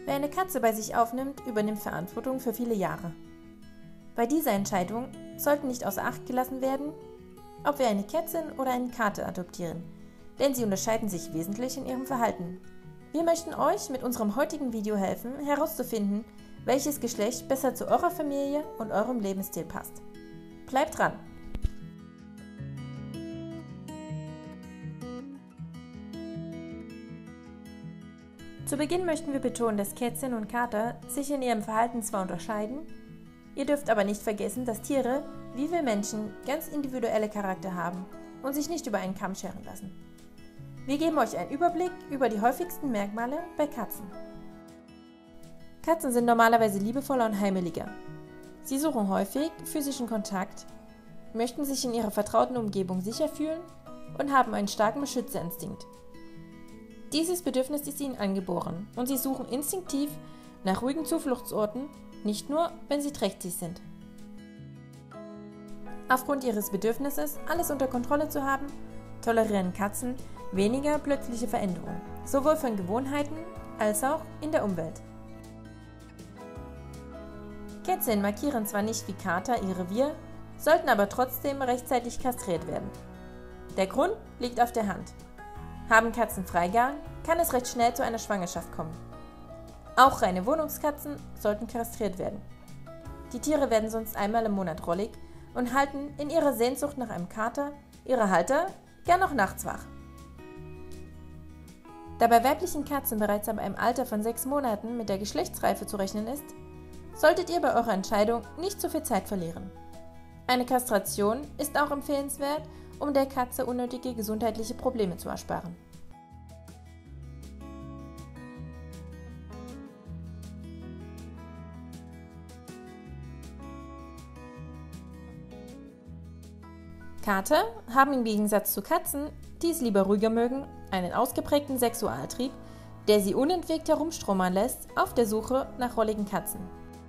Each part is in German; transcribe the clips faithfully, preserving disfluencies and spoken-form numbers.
Wer eine Katze bei sich aufnimmt, übernimmt Verantwortung für viele Jahre. Bei dieser Entscheidung sollten nicht außer Acht gelassen werden, ob wir eine Kätzin oder einen Kater adoptieren, denn sie unterscheiden sich wesentlich in ihrem Verhalten. Wir möchten euch mit unserem heutigen Video helfen, herauszufinden, welches Geschlecht besser zu eurer Familie und eurem Lebensstil passt. Bleibt dran! Zu Beginn möchten wir betonen, dass Kätzchen und Kater sich in ihrem Verhalten zwar unterscheiden, ihr dürft aber nicht vergessen, dass Tiere, wie wir Menschen, ganz individuelle Charakter haben und sich nicht über einen Kamm scheren lassen. Wir geben euch einen Überblick über die häufigsten Merkmale bei Katzen. Katzen sind normalerweise liebevoller und heimeliger. Sie suchen häufig physischen Kontakt, möchten sich in ihrer vertrauten Umgebung sicher fühlen und haben einen starken Beschützerinstinkt. Dieses Bedürfnis ist ihnen angeboren und sie suchen instinktiv nach ruhigen Zufluchtsorten, nicht nur, wenn sie trächtig sind. Aufgrund ihres Bedürfnisses, alles unter Kontrolle zu haben, tolerieren Katzen weniger plötzliche Veränderungen, sowohl von Gewohnheiten als auch in der Umwelt. Kätzchen markieren zwar nicht wie Kater ihr Revier, sollten aber trotzdem rechtzeitig kastriert werden. Der Grund liegt auf der Hand. Haben Katzen Freigang, kann es recht schnell zu einer Schwangerschaft kommen. Auch reine Wohnungskatzen sollten kastriert werden. Die Tiere werden sonst einmal im Monat rollig und halten in ihrer Sehnsucht nach einem Kater ihre Halter gern noch nachts wach. Da bei weiblichen Katzen bereits ab einem Alter von sechs Monaten mit der Geschlechtsreife zu rechnen ist, solltet ihr bei eurer Entscheidung nicht zu viel Zeit verlieren. Eine Kastration ist auch empfehlenswert, um der Katze unnötige gesundheitliche Probleme zu ersparen. Kater haben im Gegensatz zu Katzen, die es lieber ruhiger mögen, einen ausgeprägten Sexualtrieb, der sie unentwegt herumstromern lässt auf der Suche nach rolligen Katzen.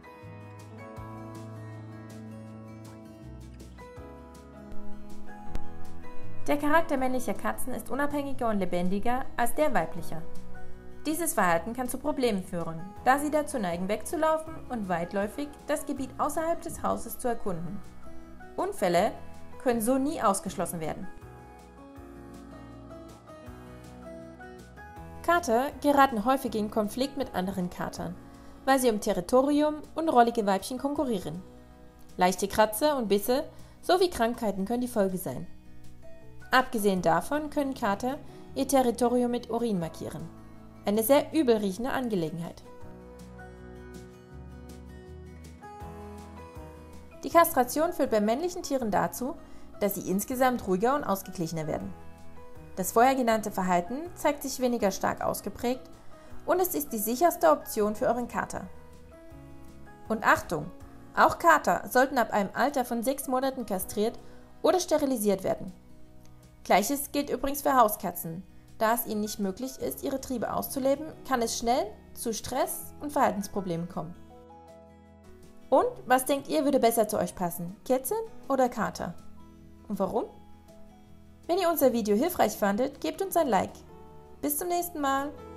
Der Charakter männlicher Katzen ist unabhängiger und lebendiger als der weiblicher. Dieses Verhalten kann zu Problemen führen, da sie dazu neigen, wegzulaufen und weitläufig das Gebiet außerhalb des Hauses zu erkunden. Unfälle können so nie ausgeschlossen werden. Kater geraten häufig in Konflikt mit anderen Katern, weil sie um Territorium und rollige Weibchen konkurrieren. Leichte Kratzer und Bisse sowie Krankheiten können die Folge sein. Abgesehen davon können Kater ihr Territorium mit Urin markieren. Eine sehr übel riechende Angelegenheit. Die Kastration führt bei männlichen Tieren dazu, dass sie insgesamt ruhiger und ausgeglichener werden. Das vorher genannte Verhalten zeigt sich weniger stark ausgeprägt und es ist die sicherste Option für euren Kater. Und Achtung! Auch Kater sollten ab einem Alter von sechs Monaten kastriert oder sterilisiert werden. Gleiches gilt übrigens für Hauskatzen. Da es ihnen nicht möglich ist, ihre Triebe auszuleben, kann es schnell zu Stress und Verhaltensproblemen kommen. Und was denkt ihr, würde besser zu euch passen? Kätzchen oder Kater? Und warum? Wenn ihr unser Video hilfreich fandet, gebt uns ein Like. Bis zum nächsten Mal!